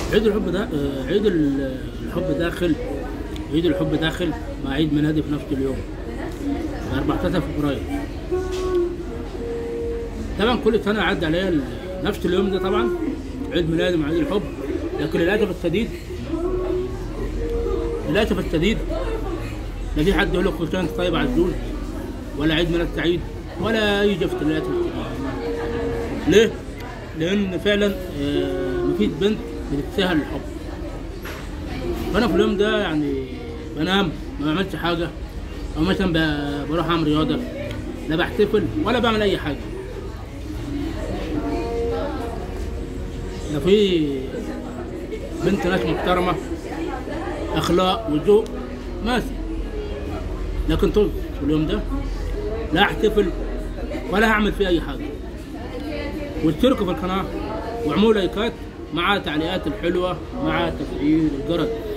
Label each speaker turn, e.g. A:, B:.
A: عيد الحب ده الحب داخل. عيد الحب داخل مع عيد ميلادي في نفس اليوم، 14 فبراير. طبعا كل سنه عدى عليا نفس اليوم ده، طبعا عيد ميلادي مع عيد الحب. لكن للاسف الشديد لا في حد يقول لك كل سنه وانت طيب عزوز، ولا عيد ميلاد سعيد، ولا اي جفت. للاسف ليه؟ لان فعلا مفيش بنت بتتساهل الحب. فانا في اليوم ده يعني بنام ما بعملش حاجه، او مثلا بروح اعمل رياضه، لا بحتفل ولا بعمل اي حاجه. ده في بنت ناس محترمه، اخلاق وذوق ماشي، لكن طز في اليوم ده لا احتفل ولا هعمل فيه اي حاجه. واشتركوا في القناه واعملوا لايكات مع التعليقات الحلوه مع تفعيل الجرس.